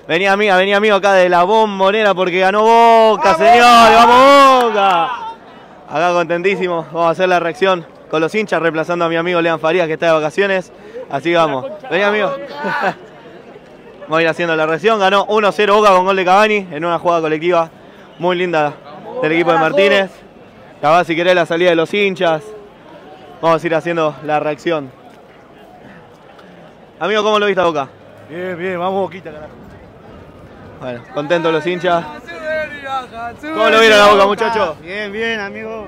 Venía amigo acá de la Bombonera porque ganó Boca, señores, ¡vamos Boca! Acá contentísimo, vamos a hacer la reacción con los hinchas reemplazando a mi amigo Lean Farías que está de vacaciones. Así vamos. Vení amigo. Vamos a ir haciendo la reacción. Ganó 1-0 Boca con gol de Cavani en una jugada colectiva muy linda del equipo de Martínez. Acá si querés la salida de los hinchas. Vamos a ir haciendo la reacción. Amigo, ¿cómo lo viste a Boca? Bien, bien, vamos Boquita, carajo. Bueno, contentos los hinchas. ¿Cómo lo vieron a Boca, muchachos? Bien, bien, amigo.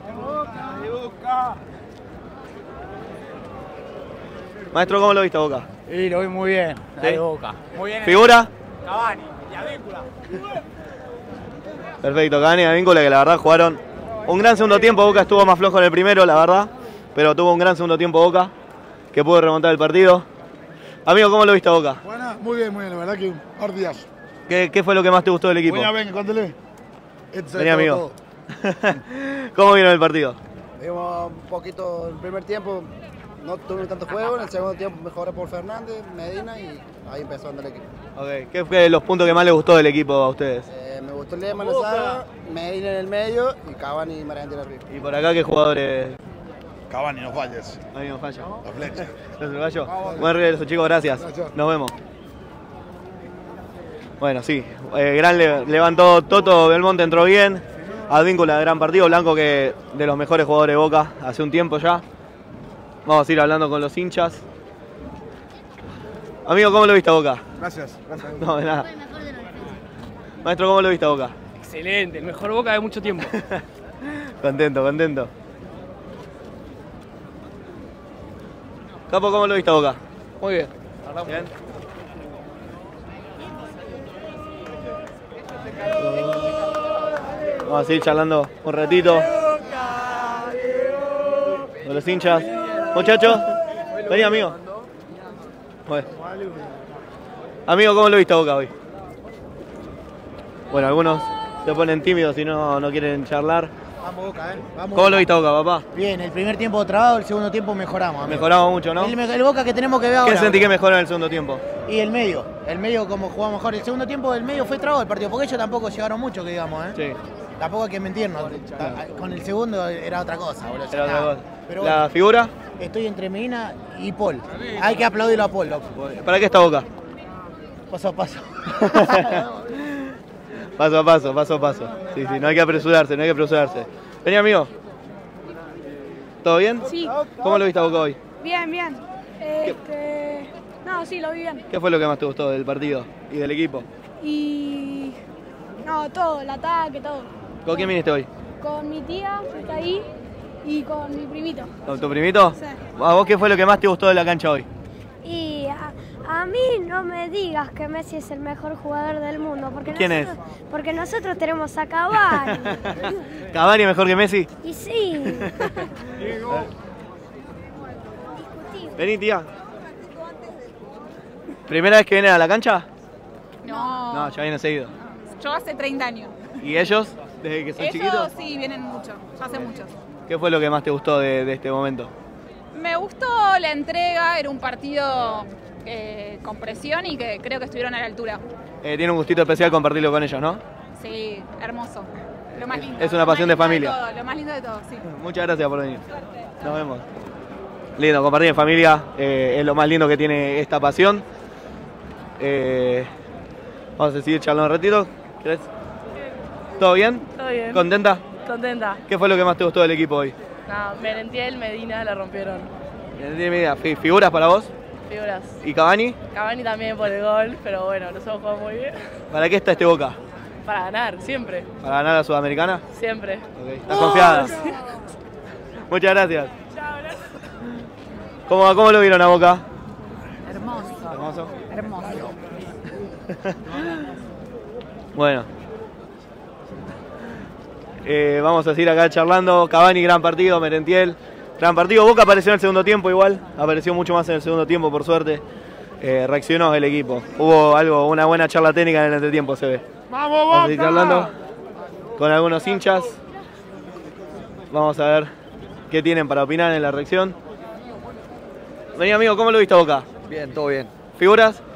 Maestro, ¿cómo lo viste a Boca? Sí, lo vi muy bien, ¿Sí? de Boca. Muy bien. ¿Figura? Cavani y Advíncula. Perfecto, Cavani y Advíncula que la verdad jugaron un gran segundo tiempo. Boca estuvo más flojo en el primero, la verdad. Pero tuvo un gran segundo tiempo Boca, que pudo remontar el partido. Amigo, ¿cómo lo viste a Boca? Buena, muy bien, la verdad que un partidazo. ¿Qué fue lo que más te gustó del equipo? Buena, venga, cuéntale. Vení, amigo. ¿Cómo vieron el partido? Vimos un poquito el primer tiempo, no tuvimos tanto juego, en el segundo tiempo mejoré por Fernández, Medina y ahí empezó a andar el equipo. Okay. ¿Qué fue los puntos que más les gustó del equipo a ustedes? Me gustó Lehmann en la saga, Medina en el medio y Cavani y Mariano arriba. ¿Y por acá qué jugadores? Cavani, no falles. A mí no falla. La flecha. ¿Los uruguayos? Buen regreso, chicos, gracias. Nos vemos. Bueno, sí, gran levantó Toto Belmonte, entró bien. Advíncula, gran partido. Blanco, que de los mejores jugadores de Boca hace un tiempo ya. Vamos a ir hablando con los hinchas. Amigo, ¿cómo lo viste a Boca? Gracias. No, de nada. Maestro, ¿cómo lo viste a Boca? Excelente, el mejor Boca de mucho tiempo. Contento. Capo, ¿cómo lo viste a Boca? Muy bien. Bien. Vamos a seguir charlando un ratito con los hinchas. Muchachos, vení amigo. Bueno. Amigo, ¿cómo lo viste a Boca hoy? Bueno, algunos se ponen tímidos y no quieren charlar. Vamos Boca, Vamos ¿Cómo lo viste a Boca, papá? Bien, el primer tiempo trabado, el segundo tiempo mejoramos. Amigo. Mejoramos mucho, ¿no? El Boca que tenemos que ver ahora. ¿Qué sentí que mejoró en el segundo tiempo? Y el medio como jugamos mejor. El segundo tiempo el medio fue trabado el partido, porque ellos tampoco llegaron mucho, que digamos, Sí. Tampoco hay que mentirnos. Con el segundo era otra cosa, boludo. Era otra cosa. Pero ¿La bueno, figura? estoy entre Medina y Paul. Hay que aplaudirlo a Paul, loco. ¿Para qué está Boca? Paso a paso. Paso a paso. Sí, no hay que apresurarse, Vení, amigo. ¿Todo bien? Sí. ¿Cómo lo viste a Boca hoy? Bien. No, sí, lo vi bien. ¿Qué fue lo que más te gustó del partido y del equipo? Y... No, todo, el ataque, todo. ¿Con quién viniste hoy? Con mi tía, que está ahí, y con mi primito. ¿Con tu primito? Sí. ¿A vos qué fue lo que más te gustó de la cancha hoy? Y a mí no me digas que Messi es el mejor jugador del mundo. Porque ¿Quién es? Porque nosotros tenemos a Cavani. ¿Cavani mejor que Messi? Y sí. Vení, tía. ¿Primera vez que vienen a la cancha? No. No, ya vienen seguido. Yo hace 30 años. ¿Y ellos? ¿Desde que son chiquitos? Ellos sí, vienen mucho, ya hace muchos. ¿Qué fue lo que más te gustó de este momento? Me gustó la entrega, era un partido con presión y que creo que estuvieron a la altura. Tiene un gustito especial compartirlo con ellos, ¿no? Sí, hermoso. Lo más lindo. Es una pasión de familia. Lo más lindo de todo, sí. Muchas gracias por venir. Nos vemos. Lindo, compartir en familia es lo más lindo que tiene esta pasión. Vamos a seguir charlando un ratito. ¿Querés? ¿Todo bien? Todo bien. ¿Contenta? Contenta. ¿Qué fue lo que más te gustó del equipo hoy? No, Merentiel, Medina la rompieron. ¿Figuras para vos? Figuras. ¿Y Cavani? Cavani también por el gol, pero bueno, nos hemos jugado muy bien. ¿Para qué está este Boca? Para ganar, siempre. ¿Para ganar la Sudamericana? Siempre. Okay. ¿Estás confiada? Sí. Muchas gracias. ¿Cómo lo vieron a Boca? Hermoso. Hermoso. Bueno. Vamos a seguir acá charlando. Cavani, gran partido. Merentiel, gran partido. Boca apareció en el segundo tiempo igual. Apareció mucho más en el segundo tiempo, por suerte. Reaccionó el equipo. Hubo una buena charla técnica en el entretiempo, se ve. ¡Vamos, Boca! Vamos a seguir hablando con algunos hinchas. Vamos a ver qué tienen para opinar en la reacción. Vení, amigo, ¿cómo lo viste a Boca? Bien, todo bien. ¿Figuras?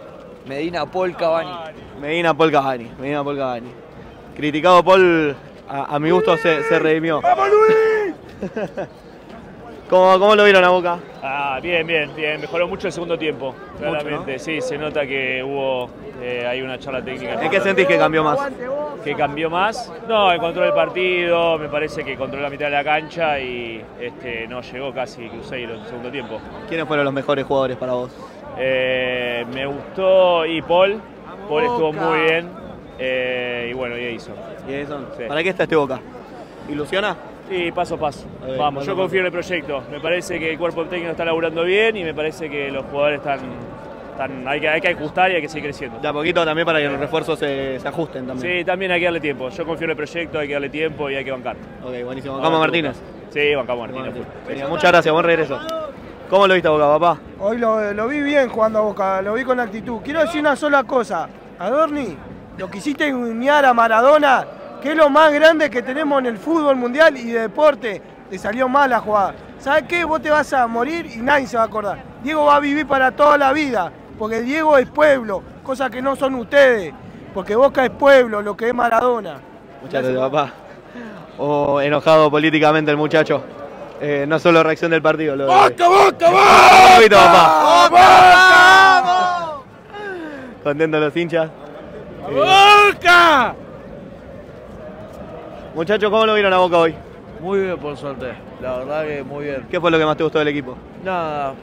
Medina, Paul, Cavani. Medina, Paul, Cavani. Medina, Paul, Cavani. Criticado Paul, a mi gusto se redimió. ¡Vamos, Luis! ¿Cómo lo vieron a Boca? Bien. Mejoró mucho el segundo tiempo, claramente. ¿No? Sí, se nota que hubo hay una charla técnica. ¿En qué sentís que cambió más? ¿Que cambió más? No, encontró el partido, me parece que controló la mitad de la cancha y no llegó casi Cruzeiro en el segundo tiempo. ¿Quiénes fueron los mejores jugadores para vos? Me gustó Paul estuvo muy bien y bueno, y Edison. Sí. ¿Para qué está este Boca? ¿Ilusiona? Sí, paso a paso. Vamos, paso yo confío en el proyecto. Me parece que el cuerpo técnico está laburando bien y me parece que los jugadores hay que ajustar y hay que seguir creciendo. De a poquito también para que los refuerzos se ajusten también. Sí, también hay que darle tiempo. Yo confío en el proyecto, hay que darle tiempo y hay que bancar. Ok, buenísimo. ¿Bancamos a Martínez? Sí, bancamos a Martínez. Genial, muchas gracias, buen regreso. ¿Cómo lo viste a Boca, papá? Hoy lo vi bien jugando a Boca, lo vi con actitud. Quiero decir una sola cosa. Adorni, lo quisiste engañar a Maradona, que es lo más grande que tenemos en el fútbol mundial y de deporte. Te salió mal la jugada. ¿Sabes qué? Vos te vas a morir y nadie se va a acordar. Diego va a vivir para toda la vida, porque Diego es pueblo, cosa que no son ustedes. Porque Boca es pueblo, lo que es Maradona. Muchas gracias, papá. Enojado políticamente el muchacho. No solo reacción del partido. ¡Boca, Boca, Boca! Papá. ¡Vamos! Contentos los hinchas. ¡Boca! Muchachos, ¿cómo lo vieron a Boca hoy? Muy bien, por suerte. La verdad que muy bien. ¿Qué fue lo que más te gustó del equipo? Nada,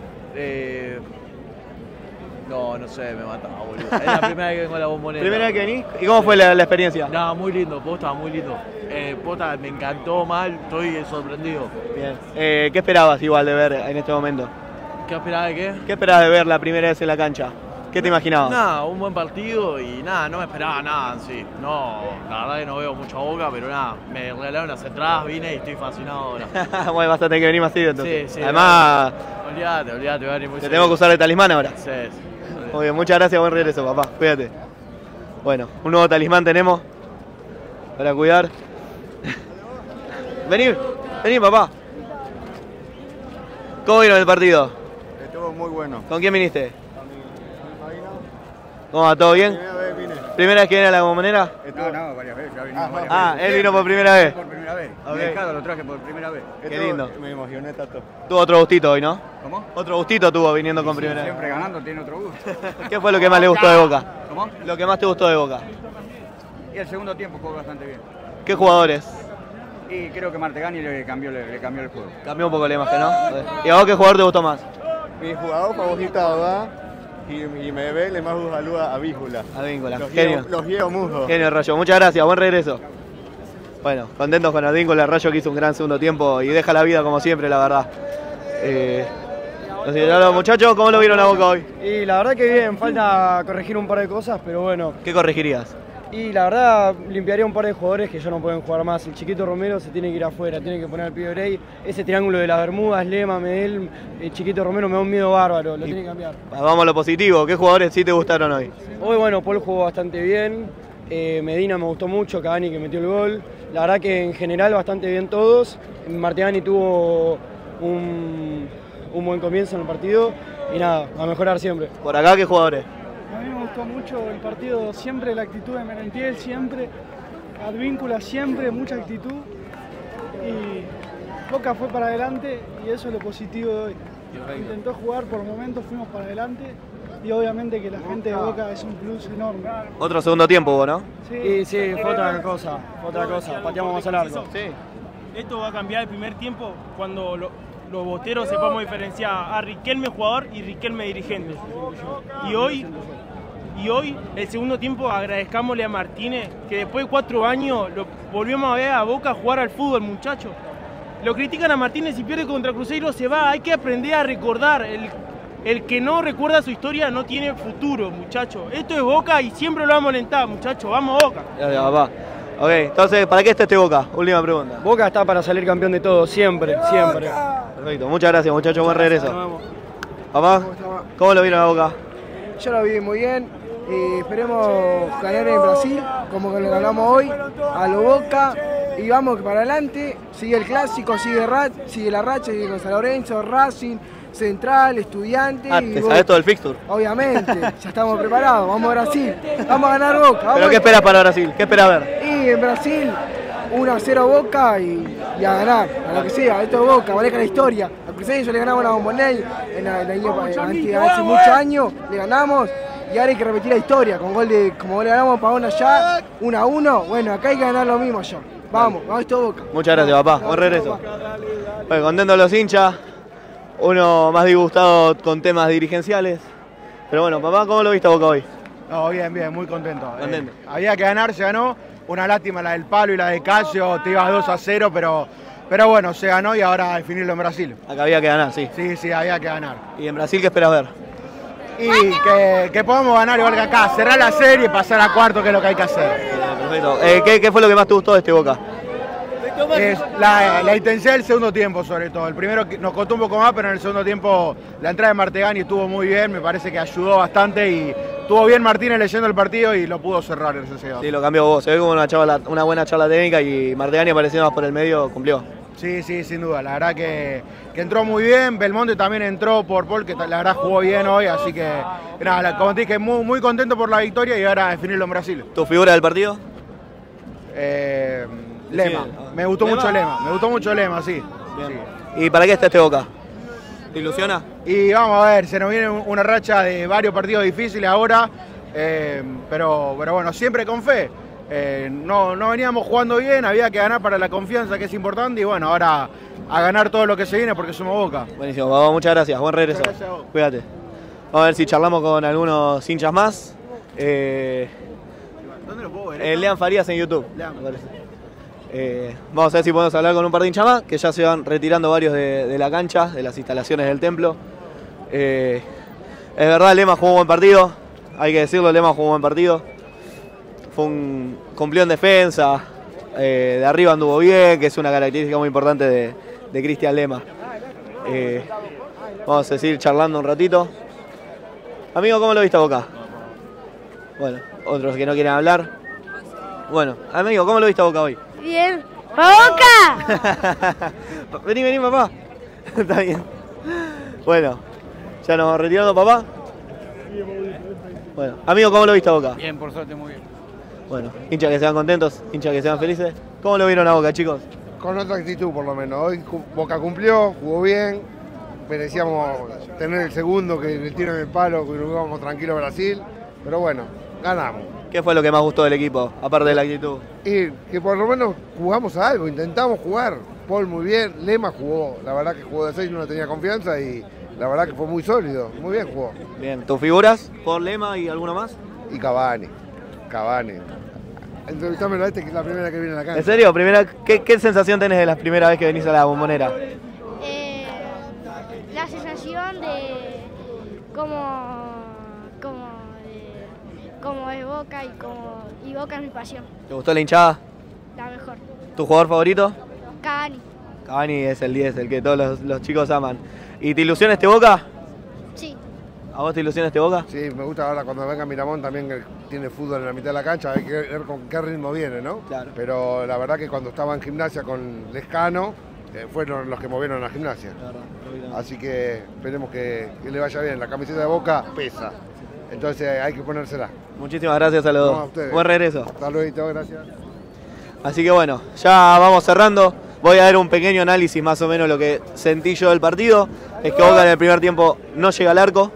no sé, me mataba, boludo. Es la primera vez que vengo a la Bombonera. ¿Primera vez que venís? ¿Y cómo fue la experiencia? Nada, muy lindo, posta, muy lindo. Posta, me encantó mal, estoy sorprendido. Bien. ¿Qué esperabas igual de ver en este momento? ¿Qué esperabas de qué? ¿Qué esperabas de ver la primera vez en la cancha? ¿Qué te imaginabas? Nada, un buen partido y nada, no me esperaba nada en sí. No, la verdad que no veo mucha Boca, pero nada, me regalaron las entradas, vine y estoy fascinado ahora. Bueno, vas a tener que venir más seguido entonces. Sí. Además, olvídate, voy a venir muy te tengo que usar de talismán ahora. Sí. Muy bien, muchas gracias, buen regreso, papá. Cuídate. Bueno, un nuevo talismán tenemos para cuidar. Vení, papá. ¿Cómo vieron el partido? Estuvo muy bueno. ¿Con quién viniste? ¿Cómo va? ¿Todo bien? Primera vez vine. ¿Primera vez que viene a la Bombonera? No, varias veces. Ya vinimos varias veces. Él vino por primera vez. Por primera vez. Okay. Mercado lo traje por primera vez. Qué lindo. Me emocioné tanto. Tuvo otro gustito hoy, ¿no? ¿Cómo? Otro gustito tuvo viniendo con Sí, primera vez. Siempre ganando tiene otro gusto. ¿Qué fue lo que más le gustó de Boca? ¿Cómo? Lo que más te gustó de Boca. Y el segundo tiempo jugó bastante bien. ¿Qué jugadores? Y creo que Martegani le cambió el juego. Cambió un poco la imagen, ¿no? ¿Y a vos qué jugador te gustó más? Mi jugador favorito ahora y me ve, le mando un saludo a Víncula. A Víncula, genio. Los Diego Mujo. Genio Rayo, muchas gracias, buen regreso. Bueno, contentos con Advíncula, Rayo que hizo un gran segundo tiempo y deja la vida como siempre, la verdad. Los muchachos, ¿cómo lo vieron a Boca hoy? Y la verdad que bien, falta corregir un par de cosas, pero bueno. ¿Qué corregirías? Y la verdad, limpiaría un par de jugadores que ya no pueden jugar más. El chiquito Romero se tiene que ir afuera, tiene que poner al pibe Grey. Ese triángulo de las Bermudas, Lema, Medel, el chiquito Romero me da un miedo bárbaro, lo tiene que cambiar. Vamos a lo positivo, ¿qué jugadores sí te gustaron hoy? Hoy, bueno, Paul jugó bastante bien, Medina me gustó mucho, Cavani que metió el gol. La verdad que en general bastante bien todos. Martegani tuvo un buen comienzo en el partido y nada, a mejorar siempre. ¿Por acá qué jugadores? A mí me gustó mucho el partido, siempre la actitud de Merentiel, siempre, Advíncula siempre, mucha actitud y Boca fue para adelante y eso es lo positivo de hoy. Intentó jugar, por momentos fuimos para adelante y obviamente que la gente de Boca es un plus enorme. Otro segundo tiempo hubo, ¿no? Sí, fue otra cosa, pateamos más al arco. Sí. Esto va a cambiar el primer tiempo cuando los boteros sepamos diferenciar a Riquelme jugador y Riquelme dirigente. Y hoy, el segundo tiempo, agradezcámosle a Martínez que después de 4 años lo volvimos a ver a Boca jugar al fútbol, muchachos. Lo critican a Martínez y pierde contra Cruzeiro, se va. Hay que aprender a recordar. El que no recuerda su historia no tiene futuro, muchachos. Esto es Boca y siempre lo vamos a alentar, muchachos. ¡Vamos, Boca! Gracias, papá. Ok, entonces, ¿para qué está este Boca? Última pregunta. Boca está para salir campeón de todo, siempre, siempre. Perfecto, muchas gracias, muchachos, buen regreso. Papá, ¿cómo lo vieron a Boca? Yo lo vi muy bien y esperemos ganar en Brasil, como que lo ganamos hoy, a lo Boca, y vamos para adelante, sigue el clásico, sigue la racha, sigue con San Lorenzo, Racing, Central, Estudiantes. Ah, ¿te sabés todo el fixture? Obviamente, ya estamos preparados. Vamos a Brasil. Vamos a ganar Boca. ¿Pero qué esperas para Brasil? ¿Qué esperas ver? Y en Brasil, 1-0 Boca y a ganar. A lo que sea, esto es Boca, maneja la historia. A Cruzeiro le ganamos a la Bombonera hace muchos años, le ganamos. Y ahora hay que repetir la historia, con gol de, como le ganamos a Pavón allá, 1-1. Bueno, acá hay que ganar lo mismo allá. Vamos, esto es Boca. Muchas gracias, papá. Buen regreso. Bueno, contentos los hinchas. Uno más disgustado con temas dirigenciales. Pero bueno, papá, ¿cómo lo viste a Boca hoy? No, bien, bien, muy contento. Contento. Había que ganar, se ganó. Una lástima la del Palo y la de Casio, te ibas 2-0, pero bueno, se ganó y ahora definirlo en Brasil. Acá había que ganar, sí. Sí, había que ganar. ¿Y en Brasil qué esperas ver? Y que podamos ganar igual que acá, cerrar la serie y pasar a cuarto, que es lo que hay que hacer. Perfecto. ¿Qué fue lo que más te gustó de este Boca? La intensidad del segundo tiempo, sobre todo. El primero nos costó un poco más, pero en el segundo tiempo la entrada de Martegani estuvo muy bien, me parece que ayudó bastante y estuvo bien Martínez leyendo el partido y lo pudo cerrar en ese segundo. Sí, lo cambió vos. Se ve como una buena charla técnica y Martegani apareciendo más por el medio cumplió. Sí, sin duda. La verdad que entró muy bien. Belmonte también entró por Paul, que la verdad jugó bien hoy, así que nada, como te dije, muy contento por la victoria y ahora definirlo en Brasil. ¿Tu figura del partido? Lema. Me gustó mucho Lema, sí. ¿Y para qué está este Boca? ¿Te ilusiona? Y vamos a ver, se nos viene una racha de varios partidos difíciles ahora, pero bueno, siempre con fe. No veníamos jugando bien, había que ganar para la confianza, que es importante, y bueno, ahora a ganar todo lo que se viene porque somos Boca. Buenísimo, papá, muchas gracias, buen regreso. Muchas gracias a vos. Cuídate. Vamos a ver si charlamos con algunos hinchas más. ¿Dónde lo puedo ver? Lean Farías en YouTube, me parece. Vamos a ver si podemos hablar con un par de hinchas más, que ya se van retirando varios de la cancha, de las instalaciones del templo. Es verdad, Lema jugó un buen partido, hay que decirlo, Lema jugó un buen partido. Cumplió en defensa, de arriba anduvo bien, que es una característica muy importante de Cristian Lema. Vamos a seguir charlando un ratito. Amigo, ¿cómo lo viste a Boca? Bueno, otros que no quieren hablar. Bueno, amigo, ¿cómo lo viste a Boca hoy? Bien. ¡Boca! Vení, papá. Está bien. Bueno, ya nos vamos retirando, papá. Bueno, amigo, ¿cómo lo viste a Boca? Bien, por suerte, muy bien. Bueno, hinchas que sean contentos, hinchas que sean felices. ¿Cómo lo vieron a Boca, chicos? Con otra actitud, por lo menos. Hoy Boca cumplió, jugó bien. Merecíamos tener el segundo, que el tiro en el palo, que nos íbamos tranquilos a Brasil. Pero bueno, ganamos. ¿Qué fue lo que más gustó del equipo, aparte de la actitud? Y que por lo menos jugamos a algo, intentamos jugar. Paul muy bien, Lema jugó, la verdad que jugó de 6, no tenía confianza y la verdad que fue muy sólido, muy bien jugó. Bien, ¿tus figuras? ¿Por Lema y alguno más? Y Cavani. Entrevistámelo a este, que es la primera que viene a la cancha. ¿En serio? ¿Qué sensación tenés de la primera vez que venís a la Bombonera? La sensación de cómo es Boca y Boca es mi pasión. ¿Te gustó la hinchada? La mejor. ¿Tu jugador favorito? Cavani. Cavani es el 10, el que todos los chicos aman. ¿Y te ilusiona este Boca? Sí. ¿A vos te ilusiona este Boca? Sí, me gusta ahora cuando venga Miramón también, que tiene fútbol en la mitad de la cancha, hay que ver con qué ritmo viene, ¿no? Claro. Pero la verdad que cuando estaba en Gimnasia con Lescano, fueron los que movieron la Gimnasia. Claro. Así que esperemos que le vaya bien. La camiseta de Boca pesa, entonces hay que ponérsela. Muchísimas gracias a los dos. No, a ustedes. Buen regreso. Hasta luego, gracias. Así que bueno, ya vamos cerrando. Voy a dar un pequeño análisis más o menos lo que sentí yo del partido. Es que Boca en el primer tiempo no llega al arco.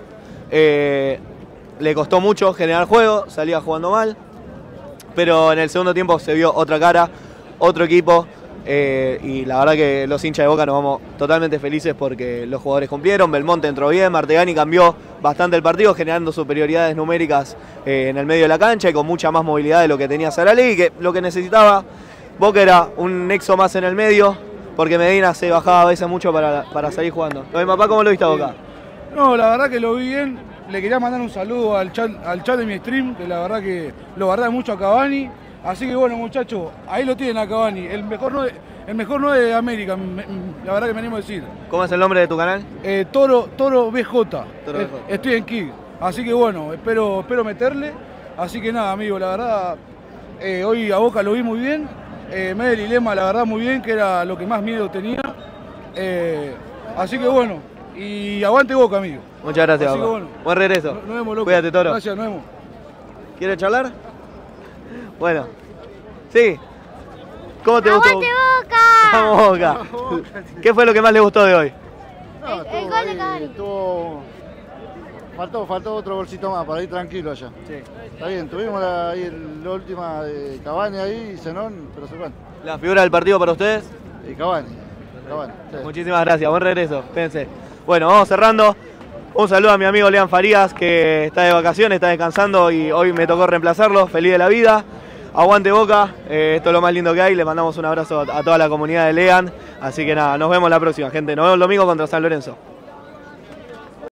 Le costó mucho generar juego, salía jugando mal. Pero en el segundo tiempo se vio otra cara, otro equipo. Y la verdad que los hinchas de Boca nos vamos totalmente felices porque los jugadores cumplieron. Belmonte entró bien, Martegani cambió bastante el partido, generando superioridades numéricas en el medio de la cancha y con mucha más movilidad de lo que tenía Saralegui, que lo que necesitaba Boca era un nexo más en el medio, porque Medina se bajaba a veces mucho para salir jugando. Papá, ¿cómo lo viste a Boca? No, la verdad que lo vi bien. Le quería mandar un saludo al chat de mi stream, que la verdad que lo guardé mucho a Cavani. Así que bueno, muchachos, ahí lo tienen a Cavani, el mejor 9 de América, la verdad que me animo a decir. ¿Cómo es el nombre de tu canal? Toro BJ. Toro BJ. Estoy en Kik. Así que bueno, espero meterle. Así que nada, amigo, la verdad, hoy a Boca lo vi muy bien. Medel y Lema, la verdad, muy bien, que era lo que más miedo tenía. Así que bueno, y aguante Boca, amigo. Muchas gracias, Así que papá. bueno. Buen regreso. Nos vemos, loco. Cuídate, Toro. Gracias, nos vemos. ¿Quieres charlar? Bueno. Sí. ¿Cómo te gustó? ¡Aguante Boca! Vamos, Boca. ¿Qué fue lo que más le gustó de hoy? El gol de Cavani. Faltó otro bolsito más para ir tranquilo allá. Sí. Está bien, tuvimos ahí la última de Cavani ahí y Zenón, pero se cuenta. ¿La figura del partido para ustedes? Y Cavani. Sí. Muchísimas gracias, buen regreso. Fíjense. Bueno, vamos cerrando. Un saludo a mi amigo Lean Farías, que está de vacaciones, está descansando y hoy me tocó reemplazarlo. Feliz de la vida. Aguante Boca, esto es lo más lindo que hay. Le mandamos un abrazo a toda la comunidad de Lean. Así que nada, nos vemos la próxima, gente. Nos vemos el domingo contra San Lorenzo.